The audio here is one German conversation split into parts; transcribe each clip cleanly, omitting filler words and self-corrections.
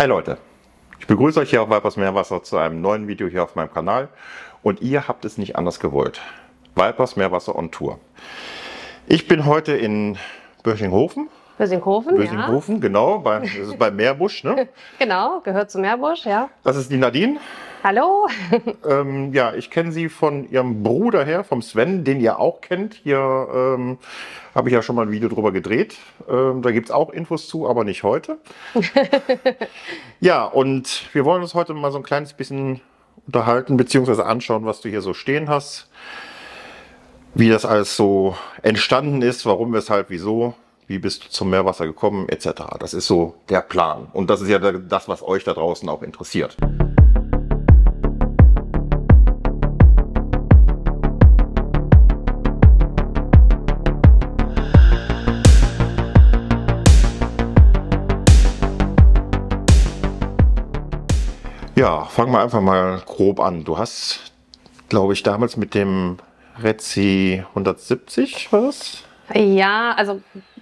Hi Leute, ich begrüße euch hier auf Weipers Meerwasser zu einem neuen Video hier auf meinem Kanal und ihr habt es nicht anders gewollt. Weipers Meerwasser on Tour. Ich bin heute in Böschinghofen. Böschinghofen, genau, das ist bei Meerbusch, ne? Genau, gehört zu Meerbusch, ja. Das ist die Nadine. Hallo. Ja, ich kenne sie von ihrem Bruder her, vom Sven, den ihr auch kennt. Hier habe ich ja schon mal ein Video drüber gedreht. Da gibt es auch Infos zu, aber nicht heute. Ja, und wir wollen uns heute mal so ein kleines bisschen unterhalten, beziehungsweise anschauen, was du hier so stehen hast. Wie das alles so entstanden ist, warum, weshalb, wieso. Wie bist du zum Meerwasser gekommen, etc. Das ist so der Plan. Und das ist ja das, was euch da draußen auch interessiert. Ja, fangen wir einfach mal grob an. Du hast, glaube ich, damals mit dem Retzi 170 was? Ja, also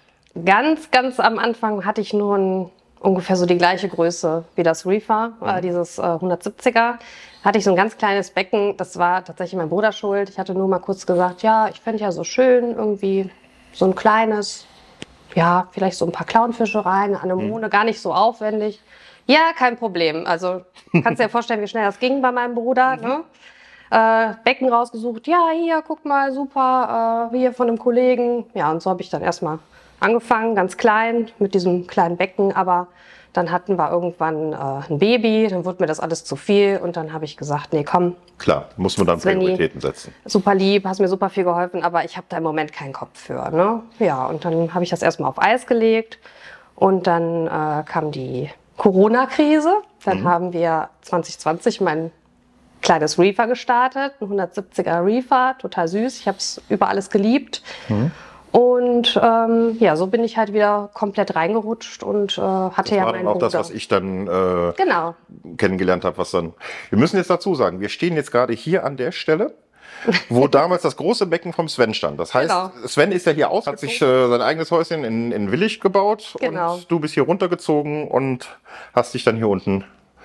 ganz am Anfang hatte ich nur ungefähr so die gleiche Größe wie das Reefer, dieses 170er. Hatte ich so ein ganz kleines Becken, das war tatsächlich mein Bruder schuld. Ich hatte nur mal kurz gesagt, ja, ich fände ja so schön, irgendwie so ein kleines, ja, vielleicht so ein paar Clownfische rein, Anemone, gar nicht so aufwendig. Ja, kein Problem. Also kannst dir ja vorstellen, wie schnell das ging bei meinem Bruder. Ne? Becken rausgesucht. Ja, hier, guck mal, super, hier von einem Kollegen. Ja, und so habe ich dann erstmal angefangen, ganz klein, mit diesem kleinen Becken. Aber dann hatten wir irgendwann ein Baby, dann wurde mir das alles zu viel. Und dann habe ich gesagt, nee, komm. Klar, muss man dann Svenny, Prioritäten setzen. Super lieb, hast mir super viel geholfen, aber ich habe da im Moment keinen Kopf für. Ne? Ja, und dann habe ich das erstmal auf Eis gelegt. Und dann kam die Corona-Krise. Dann haben wir 2020 mein kleines Reefer gestartet, ein 170er Reefer, total süß. Ich habe es über alles geliebt. Und ja, so bin ich halt wieder komplett reingerutscht und hatte ja meinen auch Bruder. das, was ich dann Genau. kennengelernt habe, was dann. Wir müssen jetzt dazu sagen, wir stehen jetzt gerade hier an der Stelle, wo damals das große Becken vom Sven stand. Das heißt, Genau. Sven ist ja hier aus, hat sich sein eigenes Häuschen in Willig gebaut Genau. und du bist hier runtergezogen und hast dich dann hier unten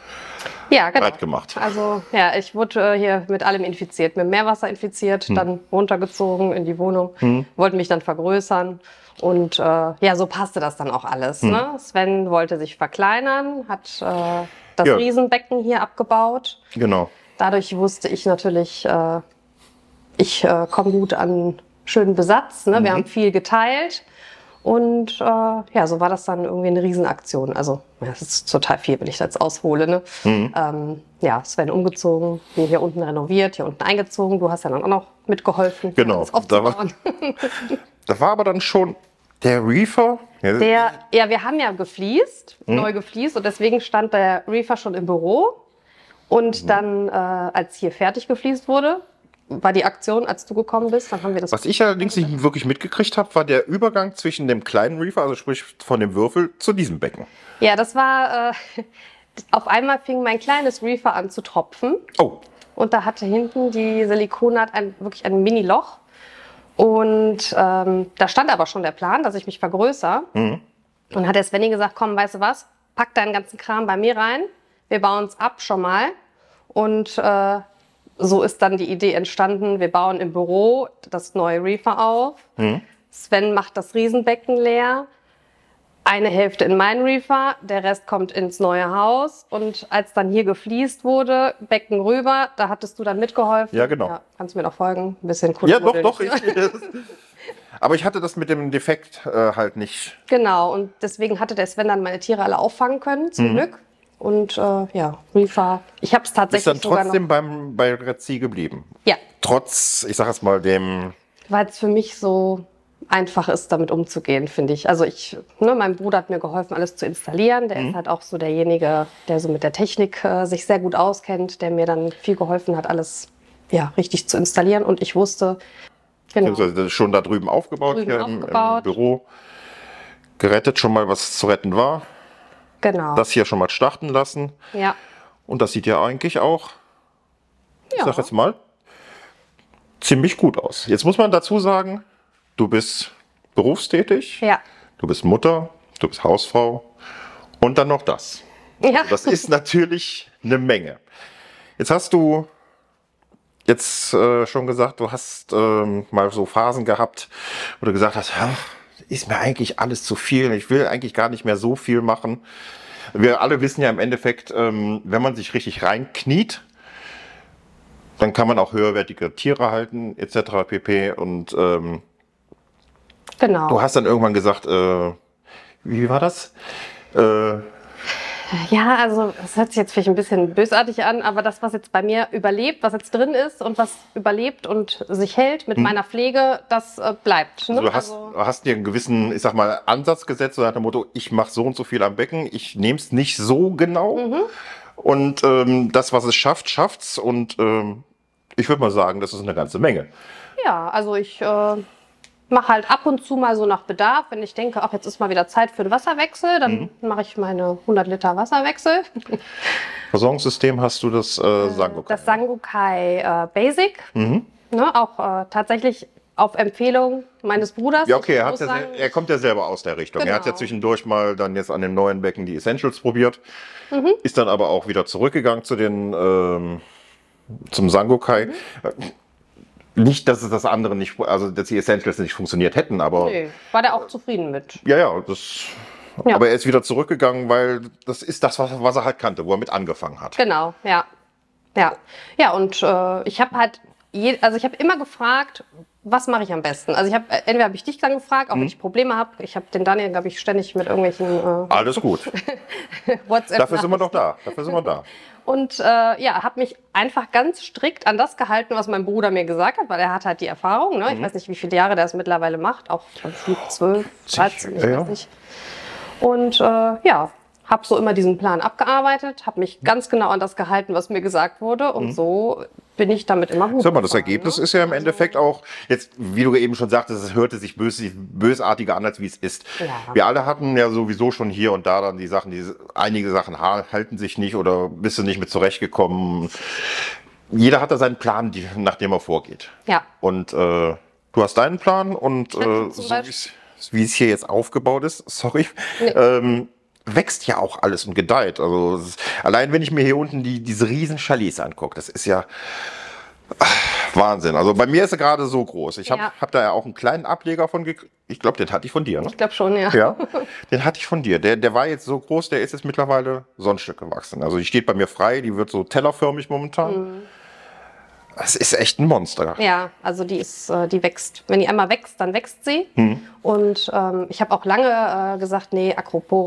Ja, genau. breit gemacht. Also ja, ich wurde hier mit allem infiziert, mit Meerwasser infiziert, dann runtergezogen in die Wohnung, wollte mich dann vergrößern und ja, so passte das dann auch alles. Ne? Sven wollte sich verkleinern, hat das Riesenbecken hier abgebaut. Genau. Dadurch wusste ich natürlich, ich komme gut an schönen Besatz. Ne? Wir haben viel geteilt. Und ja, so war das dann irgendwie eine Riesenaktion. Also, das ist total viel, wenn ich das jetzt aushole. Ne? Ja, Sven umgezogen, wir hier unten renoviert, hier unten eingezogen. Du hast ja dann auch noch mitgeholfen, Genau. alles aufzubauen. Da war aber dann schon der Reefer. Ja, wir haben ja gefliest, neu gefliest. Und deswegen stand der Reefer schon im Büro. Und dann, als hier fertig gefliest wurde, war die Aktion, als du gekommen bist, dann haben wir das. Was ich allerdings nicht wirklich mitgekriegt habe, war der Übergang zwischen dem kleinen Reefer, also sprich von dem Würfel, zu diesem Becken. Ja, das war, auf einmal fing mein kleines Reefer an zu tropfen. Oh. Und da hatte hinten die Silikonnaht wirklich ein Mini-Loch. Und da stand aber schon der Plan, dass ich mich vergrößere. Und hat der Svenny gesagt, komm, weißt du was, pack deinen ganzen Kram bei mir rein. Wir bauen es ab schon mal. Und so ist dann die Idee entstanden, wir bauen im Büro das neue Reefer auf. Sven macht das Riesenbecken leer. Eine Hälfte in meinen Reefer, der Rest kommt ins neue Haus. Und als dann hier gefliest wurde, Becken rüber, da hattest du dann mitgeholfen. Ja, genau. Ja, kannst du mir noch folgen? Ein bisschen cool. Ja, doch. Aber ich hatte das mit dem Defekt halt nicht. Genau, und deswegen hatte der Sven dann meine Tiere alle auffangen können, zum Glück. Und ja, Reefer. Ich habe es tatsächlich Ist dann trotzdem bei Retzi geblieben? Ja. Trotz, ich sag jetzt mal, dem. Weil es für mich so einfach ist, damit umzugehen, finde ich. Also mein Bruder hat mir geholfen, alles zu installieren. Der ist halt auch so derjenige, der so mit der Technik sich sehr gut auskennt, der mir dann viel geholfen hat, alles ja, richtig zu installieren. Und ich wusste, genau. Das ist schon da drüben aufgebaut, hier im Büro. Gerettet schon mal, was zu retten war. Genau. Das hier schon mal starten lassen. Ja. Und das sieht ja eigentlich auch, ich sag jetzt mal, ziemlich gut aus. Jetzt muss man dazu sagen, du bist berufstätig, Ja. du bist Mutter, du bist Hausfrau und dann noch das. Ja. Also das ist natürlich eine Menge. Jetzt hast du schon gesagt, du hast mal so Phasen gehabt, wo du gesagt hast, ist mir eigentlich alles zu viel, ich will eigentlich gar nicht mehr so viel machen. Wir alle wissen ja im Endeffekt, wenn man sich richtig reinkniet, dann kann man auch höherwertige Tiere halten, etc. pp. Und Genau. du hast dann irgendwann gesagt, wie war das? Ja, also das hört sich jetzt vielleicht ein bisschen bösartig an, aber das, was jetzt bei mir überlebt, was jetzt drin ist und was überlebt und sich hält mit meiner Pflege, das bleibt. Ne? Also du hast dir einen gewissen, ich sag mal, Ansatz gesetzt, so nach dem Motto, ich mache so und so viel am Becken, ich nehme es nicht so genau. Und das, was es schafft, schafft's. Und ich würde mal sagen, das ist eine ganze Menge. Ja, also ich mache halt ab und zu mal so nach Bedarf, wenn ich denke, ach, jetzt ist mal wieder Zeit für den Wasserwechsel, dann mache ich meine 100 Liter Wasserwechsel. Versorgungssystem hast du das Sangokai? Das Sangokai Basic, ne, auch tatsächlich auf Empfehlung meines Bruders. Ja, okay, Ich muss sagen, er kommt ja selber aus der Richtung. Er hat ja Genau. zwischendurch mal dann jetzt an dem neuen Becken die Essentials probiert, ist dann aber auch wieder zurückgegangen zu zum Sangokai. Nicht, dass es das andere nicht, also dass die Essentials nicht funktioniert hätten, aber nee, war der auch zufrieden mit. ja, Ja. aber er ist wieder zurückgegangen, weil das ist das, was er halt kannte, wo er mit angefangen hat. Genau, ja. Ja, und ich habe halt, ich habe immer gefragt, was mache ich am besten? Also entweder habe ich dich dann gefragt, auch wenn ich Probleme habe. Ich habe den Daniel, glaube ich, ständig mit irgendwelchen Alles gut. WhatsApp. Dafür sind wir doch da. Dafür sind wir da. Und habe mich einfach ganz strikt an das gehalten, was mein Bruder mir gesagt hat, weil er hat halt die Erfahrung. Ne? Ich weiß nicht, wie viele Jahre der es mittlerweile macht, auch 12, 13, ich weiß nicht. Und habe so immer diesen Plan abgearbeitet, habe mich ganz genau an das gehalten, was mir gesagt wurde. Und so bin ich damit immer gut. Sag mal, das Ergebnis ist ja im Endeffekt auch, jetzt, wie du eben schon sagtest, es hörte sich bösartiger an, als wie es ist. Ja. Wir alle hatten ja sowieso schon hier und da dann die Sachen, einige Sachen halten sich nicht oder bist du nicht mit zurechtgekommen. Jeder hat da seinen Plan, nach dem er vorgeht. Ja. Und du hast deinen Plan und zum so Beispiel- wie es hier jetzt aufgebaut ist, sorry, wächst ja auch alles und gedeiht. Also allein wenn ich mir hier unten diese riesen Chalets angucke, das ist ja Wahnsinn. Also bei mir ist er gerade so groß. Ich hab da ja auch einen kleinen Ableger von gekriegt. Ich glaube, den hatte ich von dir, ne? Ich glaube schon, ja. Ja, den hatte ich von dir. Der war jetzt so groß, der ist jetzt mittlerweile so ein Stück gewachsen. Also die steht bei mir frei, die wird so tellerförmig momentan. Das ist echt ein Monster. Ja, also die wächst. Wenn die einmal wächst, dann wächst sie. Und ich habe auch lange gesagt, nee,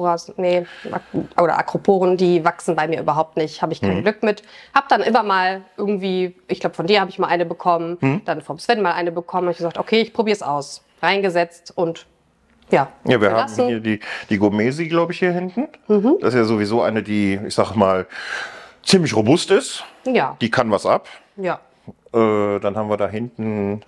Acroporen, die wachsen bei mir überhaupt nicht. Habe ich kein Glück mit. Hab dann immer mal irgendwie, ich glaube von dir habe ich mal eine bekommen, dann vom Sven mal eine bekommen. Habe ich gesagt, okay, ich probiere es aus. Reingesetzt und ja. Ja, wir gelassen. haben hier die Gomesi, glaube ich, hier hinten. Das ist ja sowieso eine, die, ich sag mal, ziemlich robust ist. Ja, Die kann was ab. ja. Dann haben wir da hinten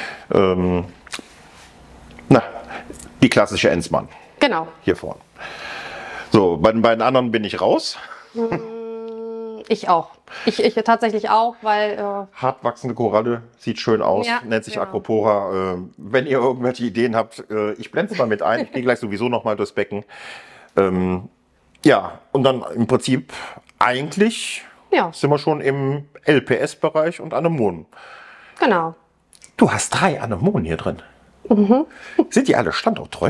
die klassische Ensmann Genau. hier vorne. So, bei den beiden anderen bin ich raus. Ich auch. Ich tatsächlich auch, weil Hart wachsende Koralle, sieht schön aus, Ja, nennt sich genau. Acropora. Wenn ihr irgendwelche Ideen habt, ich blende es mal mit ein. Ich gehe gleich sowieso noch mal durchs Becken. Ja, und dann im Prinzip eigentlich ja, sind wir schon im LPS-Bereich und Anemonen. genau. Du hast 3 Anemonen hier drin. Sind die alle standorttreu?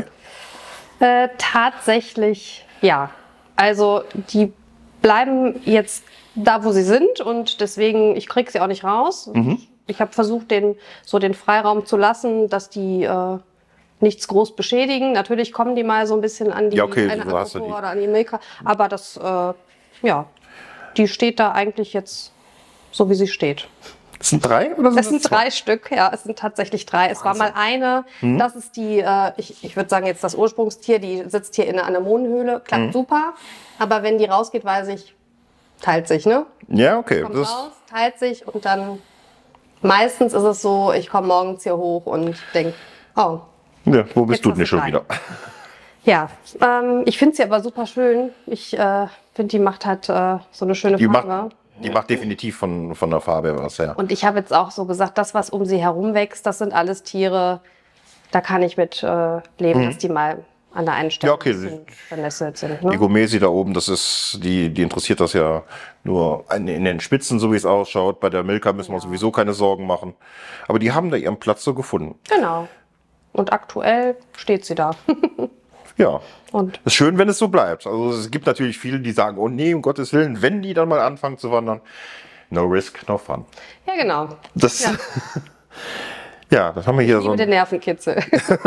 Tatsächlich ja. Also die bleiben jetzt da, wo sie sind und deswegen, ich kriege sie auch nicht raus. Ich habe versucht, den Freiraum zu lassen, dass die nichts groß beschädigen. Natürlich kommen die mal so ein bisschen an die Ja, okay, eine so hast du die. Acropora oder an die Milka, aber das, die steht da eigentlich jetzt so, wie sie steht. Das sind 3 oder sind Es sind 3 Stück, ja, es sind tatsächlich 3. Es war mal eine, das ist die, ich würde sagen jetzt das Ursprungstier, die sitzt hier in der Anemonenhöhle, klappt super, aber wenn die rausgeht, weiß ich, teilt sich, ne? Ja, okay. Kommt raus, teilt sich und dann, meistens ist es so, ich komme morgens hier hoch und denke, oh, Ja, wo bist Jetzt du hast denn du schon drei. wieder? ja, ich finde sie aber super schön. Ich finde, die macht halt so eine schöne Farbe. Die macht definitiv von der Farbe was, ja. Und ich habe jetzt auch so gesagt, das, was um sie herum wächst, das sind alles Tiere, da kann ich mit leben, dass die mal an der einen Stelle Ja, okay. ein bisschen vernässelt sind. Die Ne? Gomesi da oben, das ist, die interessiert das ja nur in den Spitzen, so wie es ausschaut. Bei der Milka müssen wir sowieso keine Sorgen machen. Aber die haben da ihren Platz so gefunden. Genau. Und aktuell steht sie da. Ja. Und Ist schön, wenn es so bleibt. Also es gibt natürlich viele, die sagen, oh nee, um Gottes Willen, wenn die dann mal anfangen zu wandern, no risk, no fun. ja, genau. Das, Ja. ja, dann haben wir hier Ich liebe den Nervenkitzel.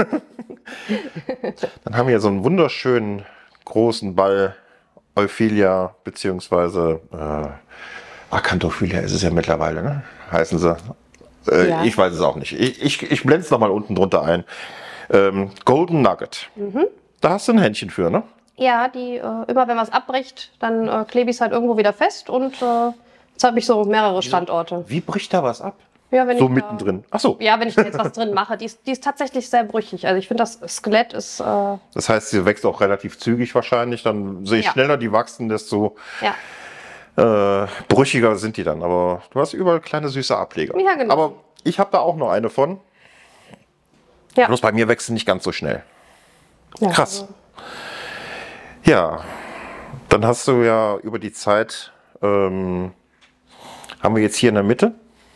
dann haben wir hier so einen wunderschönen großen Ball Euphilia beziehungsweise Acanthophilia ist es ja mittlerweile, ne? Heißen sie. Ja. Ich weiß es auch nicht. Ich blende es nochmal unten drunter ein. Golden Nugget. Da hast du ein Händchen für, ne? Ja, die immer wenn was abbricht, dann klebe ich es halt irgendwo wieder fest und jetzt habe ich so mehrere Standorte. Wie bricht da was ab? Ja, wenn So ich da- mittendrin. Ach so. Ja, wenn ich da jetzt was drin mache, die ist tatsächlich sehr brüchig. Also ich finde, das Skelett ist Das heißt, sie wächst auch relativ zügig wahrscheinlich. Dann je Ja. schneller die wachsen, desto ja. brüchiger sind die dann. Aber du hast überall kleine süße Ableger. Ja, genau. Aber ich habe da auch noch eine von. Ja. Bloß bei mir wächst sie nicht ganz so schnell. Ja, Krass. also, Ja, dann hast du ja über die Zeit, haben wir jetzt hier in der Mitte,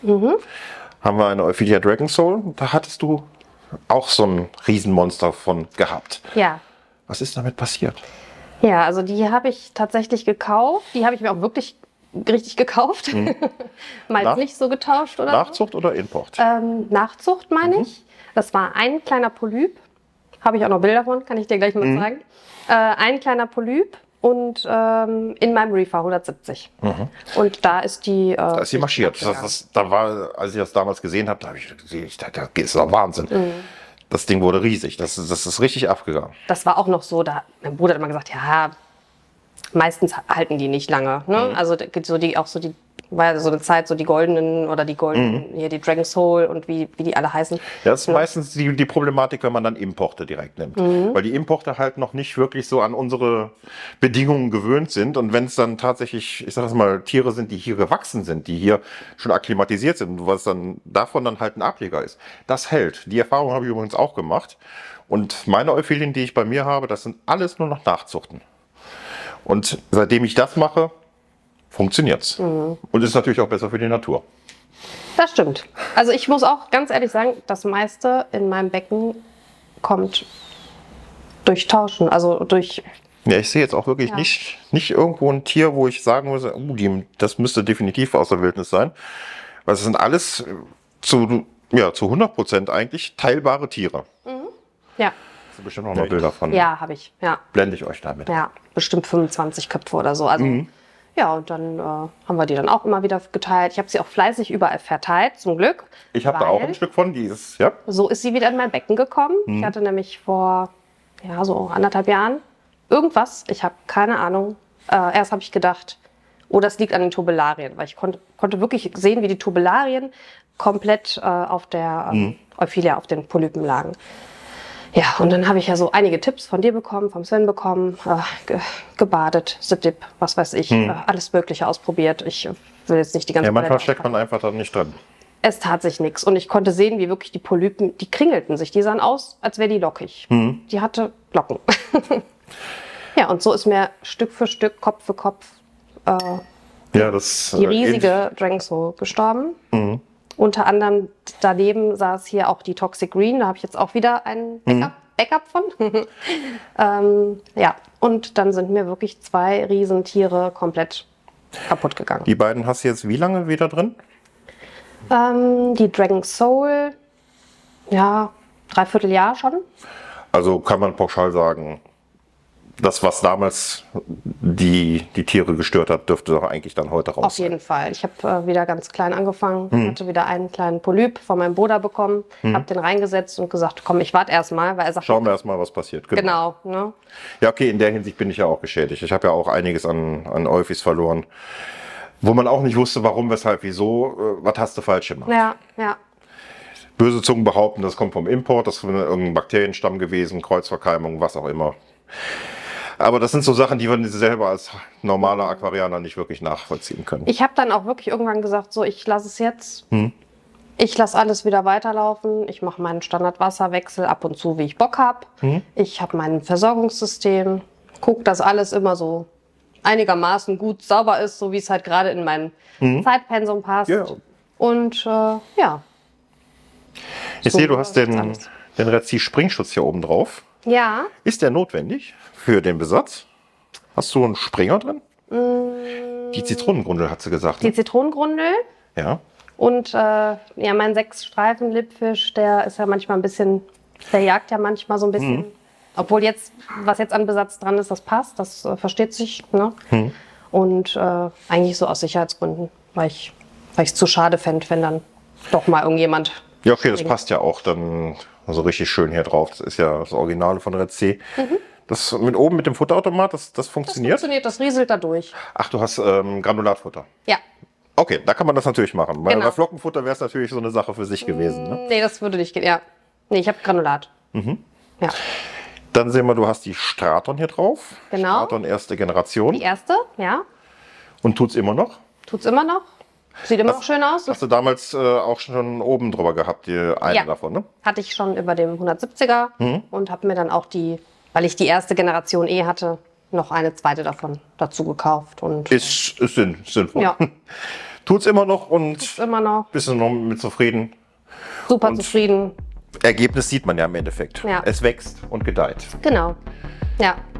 haben wir eine Euphilia Dragon Soul. Da hattest du auch so ein Riesenmonster von gehabt. ja. Was ist damit passiert? Ja, also die habe ich tatsächlich gekauft. Die habe ich mir auch wirklich richtig gekauft. Mal Nach- nicht so getauscht oder Nachzucht oder Import? so. Nachzucht meine ich. Das war ein kleiner Polyp. Habe ich auch noch Bilder von, kann ich dir gleich mal zeigen. Ein kleiner Polyp und in meinem Reefer 170. Und da ist die. Da ist sie marschiert. Da war, als ich das damals gesehen habe, da habe ich gedacht, das ist doch Wahnsinn. Das Ding wurde riesig. Das ist richtig abgegangen. Das war auch noch so, da mein Bruder hat immer gesagt, ja, meistens halten die nicht lange. Ne? Also da gibt's so die, auch so die, war ja so eine Zeit, so die goldenen oder die goldenen, hier die Dragon Soul und wie die alle heißen. Das ist meistens die Problematik, wenn man dann Importe direkt nimmt. Weil die Importe halt noch nicht wirklich so an unsere Bedingungen gewöhnt sind. Und wenn es dann tatsächlich, ich sag das mal, Tiere sind, die hier gewachsen sind, die hier schon akklimatisiert sind, was dann davon dann halt ein Ableger ist, das hält. Die Erfahrung habe ich übrigens auch gemacht. Und meine Euphilien, die ich bei mir habe, das sind alles nur noch Nachzuchten. Und seitdem ich das mache, funktioniert's. Und ist natürlich auch besser für die Natur. Das stimmt. Also ich muss auch ganz ehrlich sagen, das meiste in meinem Becken kommt durch Tauschen, also durch. Ja, ich sehe jetzt auch wirklich Ja. nicht irgendwo ein Tier, wo ich sagen muss, das müsste definitiv aus der Wildnis sein. Weil es sind alles zu 100% eigentlich teilbare Tiere. Ja, Das sind bestimmt auch noch Bilder von. ja, habe ich. Ja, Blende ich euch damit. ja, bestimmt 25 Köpfe oder so. Also ja, und dann haben wir die dann auch immer wieder geteilt. Ich habe sie auch fleißig überall verteilt, zum Glück. Ich habe da auch weil ein Stück von, dieses, ja. So ist sie wieder in mein Becken gekommen. Ich hatte nämlich vor so 1,5 Jahren irgendwas, ich habe keine Ahnung. Erst habe ich gedacht, oh, das liegt an den Tubelarien, weil ich konnte wirklich sehen, wie die Tubelarien komplett auf der Euphilia, auf den Polypen lagen. Ja, und dann habe ich ja so einige Tipps von dir bekommen, vom Sven bekommen, gebadet, Zip-Dip, was weiß ich, alles Mögliche ausprobiert. Ich will jetzt nicht die ganze Ja, manchmal Palette steckt man einfach da nicht drin. Es tat sich nichts. Und ich konnte sehen, wie wirklich die Polypen, die kringelten sich. Die sahen aus, als wäre die lockig. Die hatte Locken. Ja, und so ist mir Stück für Stück, Kopf für Kopf Ja, das die riesige Dragon Soul gestorben. Unter anderem daneben saß hier auch die Toxic Green. Da habe ich jetzt auch wieder ein Backup von. Ja, und dann sind mir wirklich 2 Riesentiere komplett kaputt gegangen. Die beiden hast du jetzt wie lange wieder drin? Die Dragon Soul, ja, 3/4 Jahr schon. Also kann man pauschal sagen, das, was damals die Tiere gestört hat, dürfte doch eigentlich dann heute raus Auf sein. jeden Fall. Ich habe wieder ganz klein angefangen, hatte wieder einen kleinen Polyp von meinem Bruder bekommen, habe den reingesetzt und gesagt, komm, ich warte erstmal, weil er sagt, Schauen wir erstmal, was passiert. genau, ne? Ja, okay, in der Hinsicht bin ich ja auch geschädigt. Ich habe ja auch einiges an Euphis verloren, wo man auch nicht wusste, warum, weshalb, wieso. Was hast du falsch gemacht? Ja, ja. Böse Zungen behaupten, das kommt vom Import, das ist irgendein Bakterienstamm gewesen, Kreuzverkeimung, was auch immer. Aber das sind so Sachen, die wir selber als normaler Aquarianer nicht wirklich nachvollziehen können. Ich habe dann auch wirklich irgendwann gesagt, so, ich lasse es jetzt. Ich lasse alles wieder weiterlaufen. Ich mache meinen Standardwasserwechsel ab und zu, wie ich Bock habe. Ich habe mein Versorgungssystem. Gucke, dass alles immer so einigermaßen gut sauber ist, so wie es halt gerade in mein Zeitpensum passt. Ja. Und ja. Ich So sehe, du hast läuft's den alles. Red Sea Springschutz hier oben drauf. Ja, Ist der notwendig für den Besatz? Hast du einen Springer drin? Die Zitronengrundel hat sie gesagt. die Ne? Zitronengrundel. Ja. Und ja, mein 6-Streifen-Lippfisch, der ist ja manchmal ein bisschen, der jagt ja manchmal so ein bisschen. Obwohl jetzt, was jetzt an Besatz dran ist, das passt, das versteht sich. Ne? Und eigentlich so aus Sicherheitsgründen, weil ich es zu schade fände, wenn dann doch mal irgendjemand. Ja, okay, das passt ja auch dann so richtig schön hier drauf. Das ist ja das Originale von Red Sea. Das mit oben mit dem Futterautomat, das funktioniert? Das rieselt da durch. Ach, du hast Granulatfutter. Ja. Okay, da kann man das natürlich machen. Bei, Genau. bei Flockenfutter wäre es natürlich so eine Sache für sich gewesen. Ne? Nee, das würde nicht gehen. Ja. Nee, ich habe Granulat. Ja. Dann sehen wir, du hast die Straton hier drauf. Genau. Straton erste Generation. Die erste, ja. Und tut's immer noch. Tut's immer noch. Sieht immer noch schön aus. Hast du damals auch schon oben drüber gehabt, die eine Ja. davon, ne? Hatte ich schon über dem 170er und habe mir dann auch weil ich die erste Generation hatte, noch eine zweite davon dazu gekauft. Und Ist sinnvoll. Ja. Tut's immer noch und immer noch bist du noch mit zufrieden. super zufrieden. Ergebnis sieht man ja im Endeffekt. Ja. Es wächst und gedeiht. Genau. Ja.